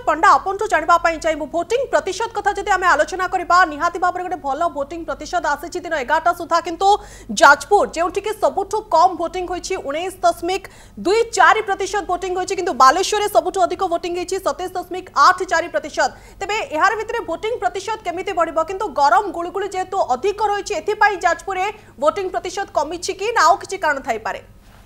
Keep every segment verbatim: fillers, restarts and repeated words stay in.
पंडा आपन जाना चाहिए भोटिंग प्रतिशत कथा जदि आम आलोचना करबा निहाती भाव गोटे भल भोटिंग प्रतिशत आसी दिन एगारटा सुधा किंतु जाजपुर जोटिके सबुठु कम भोटिंग होइछि उन्नीस दशमिक दुई चार प्रतिशत भोटिंग होइछि किंतु बालेश्वर सबुठु अधिक भोटिंग होइछि सत्ताईस दशमिक आठ चार प्रतिशत तेबे एहार भितरे भोटिंग प्रतिशत केमिति बढ़िबो किंतु गरम गुळुगुळी जेतु अधिक रहिछि एथिपाई जाजपुर भोटिंग प्रतिशत कमिछि कि ना किछि कारण थाई पारे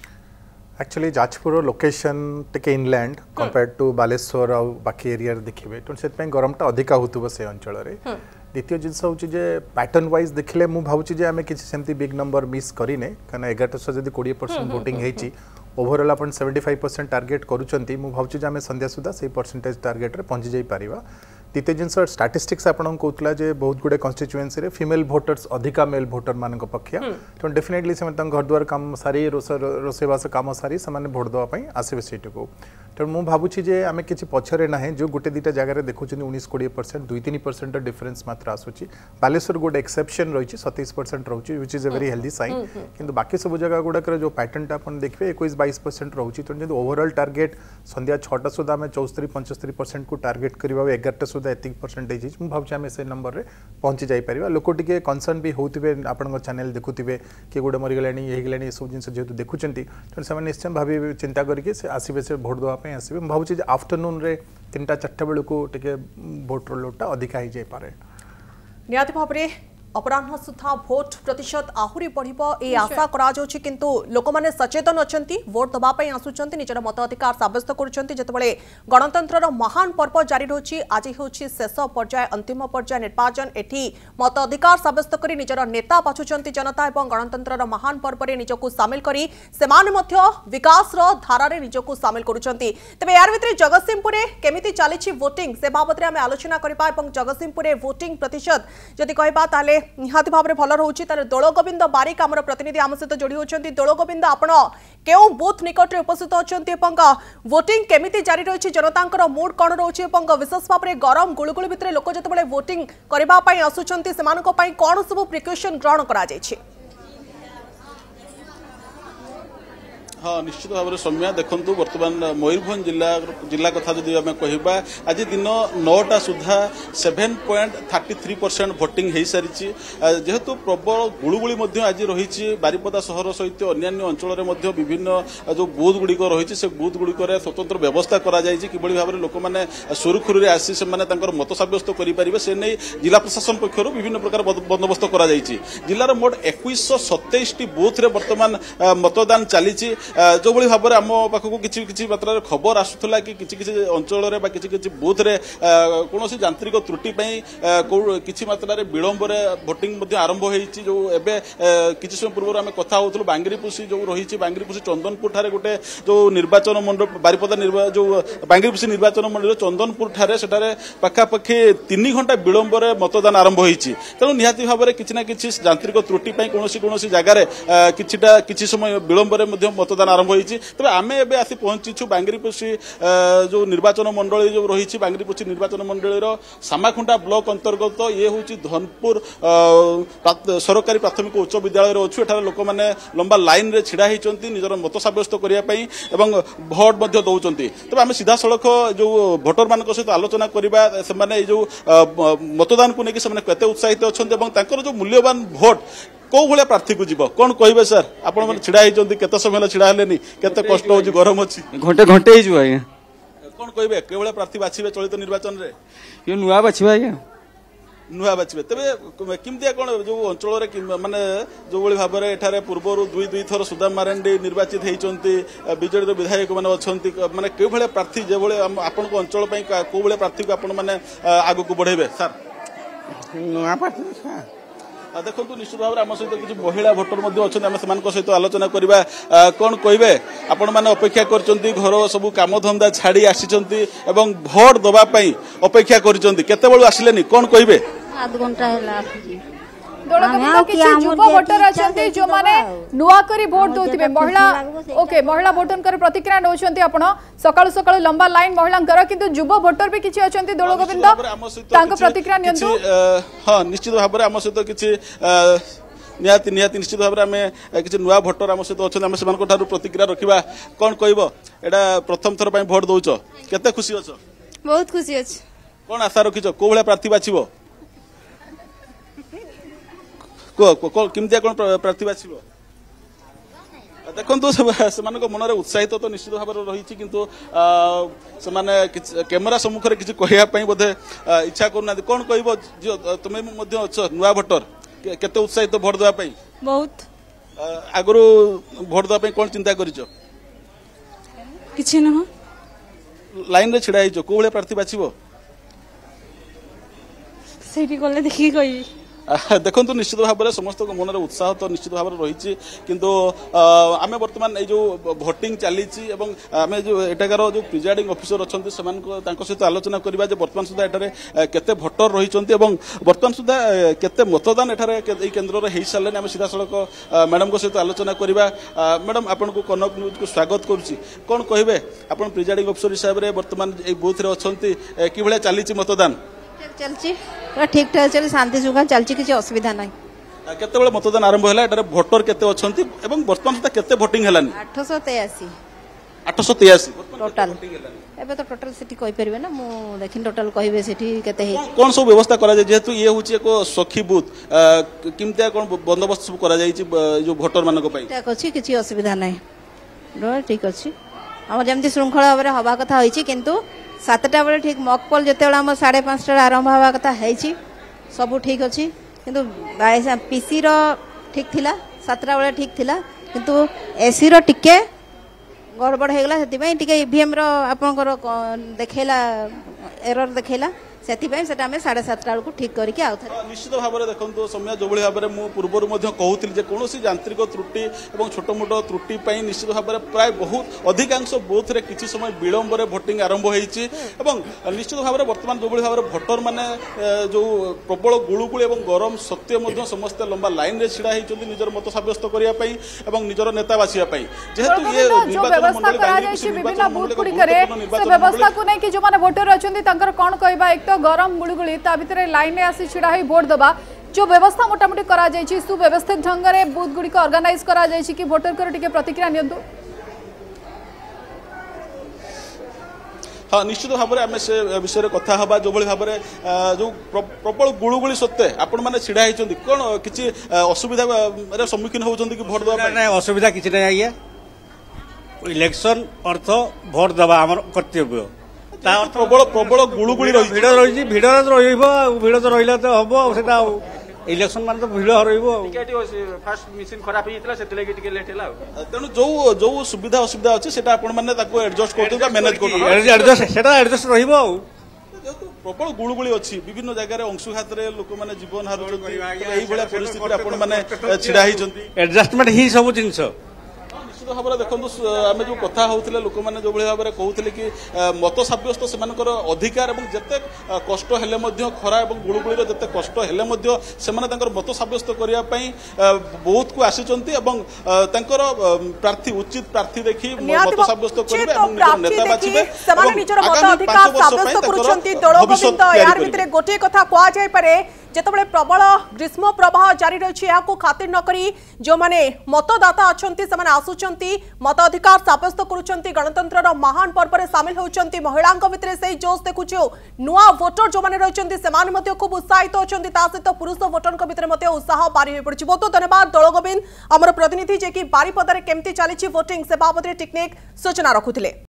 एक्चुअली जाजपुर लोकेशन टिके इनलैंड कंपेयर टू बालेश्वर और बाकी एरिया देखिए तो से गरमटा अधिका होतुबो से अंचल रे द्वितीय जिनस हूँ जे पैटर्न वाइज देखले मु भावुची जे आमे किछि सेमती बिग नंबर मिस करिने कारण एगारटा सौ जदी बीस परसेंट वोटिंग हेची ओवरऑल अपन पचहत्तर परसेंट टार्गेट करूचंती मु भावुची जे आमे संध्या सुधा से परसेंटेज टार्गेट रे पहुंची जाई परिबा द्वितीय जिनस स्टाटिस्टिक्स आपन कहूला जे बहुत गुडे कन्स्टिट्युएंसी रे फीमेल वोटर्स अधिका मेल वोटर मान पक्षिया तो डेफिनेटली से घर द्वार काम सारी रोसेबास काम सारी से भोट देवाई आसबे सीट को तो मुझे भावुची जे आम कि पछरे ना जो गोटे दुटा जगह देखुं उन्नीस कोड़े परसेंट दुई तीन परसेंट डिफरेन्स मात्र आसूची बालेश्वर गोटे एक्सेप्शन रही सतैश परसेंट रोचे which is a very healthy sign किंतु बाकी सब जगह गुड़ाक जो पैटर्नटा आप देखिए इक्कीस बाईस परसेंट रोचे तो ओवरऑल टार्गेट संध्या छटा सुधा आम चौस्तरी पंचस्तरी परसेंट को टार्गेट करवा एगारटा सुधा एतिक परसेंटेज मुझे भावुँ आम से नंबर में पहुंची जापर लोक टे कनसर्न भी होते आपण चैनल देखुवे किए गोटे मरीगला ये गला सब जिन जेहतु देखुं तो से निश्चय भावी चिंता करके आसबे से भोट देवाई आसबे भावुँ आफ्टरनून रे तीन टा चार्टा बेलू टे भोट लोडटा अधिका हो जाए निहाती भाव में अपराह सुधा भोट प्रतिशत आहुरी बढ़िबो ए आशा करा जाउछि किंतु लोक माने सचेतन अछंती वोट दबा पई आसुचंती निजर मताधिकार साब्यस्त करूचंती जेतबेले गणतंत्रर महान पर्व जारी रहउछि आज होउछि शेष पर्याय अंतिम पर्याय निर्वाचन एठी मताधिकार साब्यस्त करी निजर नेता बाछुचंती जनता एवं गणतंत्रर महान पर्व रे निजको शामिल करी सेमान मध्य विकास रो धारा रे निजको शामिल करूचंती तबे यार भितरे जगतसिंहपुर रे केमिति चालिछि वोटिंग से बाबत रे हमें आलोचना करबा एवं जगतसिंहपुर रे वोटिंग प्रतिशत जदि कहबा ताले निहाती भाव में भल रोचे दोल गोविंद बारिक आम प्रतिनिधि आम सहित जोड़ी होती दोल गोविंद आपण केउ बूथ निकट में उपस्थित अच्छा वोटिंग केमिति जारी रही जनता मूड कौन रोचे विशेष भाव में गरम गुळुगुळी भितर लोक जो वोटिंग करने आसुंच कौन सब प्रिकॉशन ग्रहण कर हाँ निश्चित भाव में सौम्या देखु बर्तमान मयूरभंज जिला जिला कथा जदि आम कह आज दिन नौटा सुधा seven point thirty three percent voting हो सारी जेहेतु प्रबल गुळुगुळी आज रही बारिपदा सहर सहित अन्य अंचल में विभिन्न जो बूथ गुड़िक रही से बूथ गुड़िक स्वतंत्र व्यवस्था किभली भाव में लोक मैंने सुरुखुरु आसी से मत सब्यस्त करेंगे से नहीं जिला प्रशासन पक्षर विभिन्न प्रकार बंदोबस्त कर जिलार मोट इक्कीस सतैश टी बूथ रे बर्तमान मतदान चली जो भाई भाव में आम पाखक किसी किसी मात्रा खबर आसूला कि किसी किसी अंचल किसी किसी बूथ रे कौन यांत्रिक त्रुटि किसी मात्रा विलंब भोटिंग आरंभ होती जो एवं किसी समय पूर्व आम कथा हो बांगरीपुसी जो रही बांगरीपुसी चंदनपुर ठारे गोटे जो निर्वाचन मंडल बारिपदा जो बांगरीपुसी निर्वाचन मंडल चंदनपुर ठारे सेठारे पाखापाखि तीन घंटा विलंब मतदान आरंभ होती तेणु निहाती भाव में किसी ना किसी यांत्रिक त्रुटि कौन कौन जगार किछिटा किसी समय विलंब मतदान आरंभ होती तेज आम एवं आसी पहुंचीछु बांगरीपुसी जो निर्वाचन मंडली जो रही बांगरीपुसी निर्वाचन मंडलीर सामाखुंटा ब्लॉक अंतर्गत ये हूँ धनपुर सरकारी प्राथमिक उच्च विद्यालय अच्छु एठार लोक मैंने लंबा लाइन रे छिड़ा होती निजर मत सब्यस्त करने भोट दौरान तेज आम सीधा सड़क जो भोटर मान सहित आलोचना करवा से जो मतदान को लेकिन केते उत्साहित अच्छा जो मूल्यवान भोट कौ भाया प्रार्थी को जीव कौन कहे सर आपण मैंने छिड़ा होते समय छिड़ा हेले केते कष्ट हो गरम अच्छी घंटे घंटे हो कौन कहे के भाया प्रार्थी बाछे चलित निर्वाचन ये नुआ बाछे आज्ञा नुआ बाछे तेरे किमतिया कौन जो अंचल माने जो भाव में एठारे पूर्वर दुई दुई थर सुदाम मारांडी निर्वाचित होती विजेडी विधायक मैंने अच्छा माने के भाया प्रार्थी जो आपण अंचल कौ भाया प्रार्थी को आपण मैंने आग को बढ़ेबे सर नुआ प्रार्थी देखो निश्चित भाव में आम सहित किसी महिला भोटर अच्छा सहित आलोचना करवा कौन कहे आपण मैंने अपेक्षा कर घर सब कम धंदा छाड़ी आसी भोट दवाई अपेक्षा कर आसिले कौन कहे आध घंटा युव भोटर अच्छा जो माने नुआ करी भोट दौथे महिला ओके महिला भोटर प्रतिक्रिया नौकरी आपण सकाळु सकाळु लंबा लाइन महिला किंतु युव भोटर भी किसी अच्छा दोल गोविंद प्रतिक्रिया नियंतु हाँ निश्चित भाव में आम सहित किसी निहाती निहाती निश्चित भाव में आम किसी नुआ भोटर आम सहित अच्छा आम से प्रतिक्रिया रखा कौन कह एटा प्रथम थर भोट दौच केते खुशी अच्छ बहुत खुशी अछि कौन आशा रखिछ को भले प्रार्थी बाछिबो को को किमतिया कोन प्रार्थी बाछिबो देखो से मन में उत्साहित तो निश्चित भाव रही किंतु से कैमेरा सम्मुख में किसी कहवाई बोधे इच्छा करना कौन कह तुम्हें नुआ भोटर केते उत्साहित भोट देवाई बहुत आगु भोट देवाई कौन चिंता कर किछि न लाइन रे छिड़ा हिजो को भले प्रार्थी बाछिबो सेठी गले देखि कहि देखो निश्चित भाव में समस्त मन में उत्साह तो निश्चित भाव रही किंतु आम बर्तमान ये जो भोटिंग चली आम जो एठाकार जो प्रिजाइडिंग ऑफिसर अच्छा से सहित आलोचना करवा बर्तमान सुधा एठारे केते भोटर रही बर्तमान सुधा केते मतदान एठारे केन्द्र में हो सारे आम सीधा सड़क मैडम सहित आलोचना करवा मैडम आपन को कनक न्यूज को स्वागत करुच्ची कौन कहे आप प्रिजाइडिंग ऑफिसर हिसाब से बर्तमान ये बूथ रे अच्छी कि भाया चली मतदान चलची ठीक ठाक चली शांति सुखा चलची किसी असुविधा नहीं केते मतदान आरंभ है एटारे भोटर केते अछंती एवं वर्तमान सुधा केते भोटिंग हेलानी आठ सौ तेयासी आठ सौ तेयासी टोटल एबे तो टोटल सिटी कहि परिबे ना मु देखिन टोटल कहिबे सिटी केते हे कोन सब व्यवस्था करा जाय जेहेतु ये होची एको सखी बूथ किमते कोन बंदोबस्त सब करा जाय जो भोटर मानको पई ठीक अछि किछि असुविधा नहीं ठीक अछि हम जेमति श्रृंखला भाबरे हवा कथा होईची किंतु सातटा बेले ठीक मकपल जिते आम साढ़े पांचटा आरंभ हवा कथा है सब ठीक अच्छी किंतु पीसी रो ठीक थिला सातटा बेले ठीक थिला किंतु एसी रो टिके गड़बड़ हो गला से टिके ईवीएम रो आपनकर देखैला एरर देखैला से साढ़े सातटा बेलू ठीक करके आउ निश्चित भाव में देखो समय जो भाव में मुझे पूर्वर कहूली कौन यांत्रिक त्रुटि और छोट मोट त्रुटि निश्चित भाव में प्राय बहुत अधिकांश बूथ रे किसी समय विलंब भोटिंग आरंभ होती निश्चित भाव में बर्तमान जो भाव में भोटर मैंने जो प्रबल गुलुगुली और गरम सत्य समस्ते लंबा लाइन रे छिड़ा होती निजर मत सब्यस्त करने निजर नेता बाछिया जेहेतु ये व्यवस्था को नहीं जो माने वोटर अच्छा कौन कहबा एक तो गरम गुड़गुड़ी ता भितर लाइन में आसी छिड़ा ही वोट दबा जो व्यवस्था मोटामोटी करा जायछि सुव्यवस्थित ढंग से बूथ गुड़ी को ऑर्गेनाइज करा जायछि कि वोटर को टिके प्रतिक्रिया नियंतु हाँ निश्चित भाव में आम से विषय कथा हवा जो भाव में जो प्रबल गुड़गुड़ी सत्ते आपण मैंने छिड़ा होती कौन किसी असुविधा सम्मुखीन होती कि भोट देवा असुविधा किसी नहीं आज्ञा इलेक्शन अर्थ भोट दबा आम कर्तव्य प्रबल प्रबल गुड़गुड़ी भिड़ रही भिड़ भिड़ तो रहा तो हम से इलेक्शन मान तो भिड़ फास्ट मशीन खराब होता से लेट है तेणु जो जो सुविधा असुविधा अच्छे एडजस्ट कर मैनेज एडजस्ट रहा प्रबल गुड़गुड़ी अच्छी विभिन्न जगह अंशुघात लोक मैंने जीवन हारुंट परिस्थिति छिड़ा एडजस्टमेंट ही सब जिनस निश्चित भाव में देखो आम जो कथा होते लोक मैंने जो भाव में कहते कि मत सब्यस्त से अधिकार और जिते कष्ट हेले खरा और गुड़गुड़ी जिते कष्ट हेले मत सब्यस्त करने बहुत को आसी प्रार्थी उचित प्रार्थी देखी मत सब्यस्त करेंगे नेता बाछिबे गोटे कथा कहुए जितेबाला प्रबल ग्रीष्म प्रवाह जारी रही खातिर नक जो मैंने मतदाता अच्छा से आसुंच मताधिकार सब्यस्त करुँच गणतंत्र महान पर्व में सामिल होती महिला भितर से जोश देखु नुआ भोटर जो मैंने रही से खूब उत्साहित अच्छा सहित पुरुष भोटर भितर उत्साह बारी हो पड़ी बहुत बहुत धन्यवाद दल गोविंद आमर प्रतिनिधि जे कि बारिपदार केमती चली वोटिंग से बाबद टेक्निक सूचना रखुले।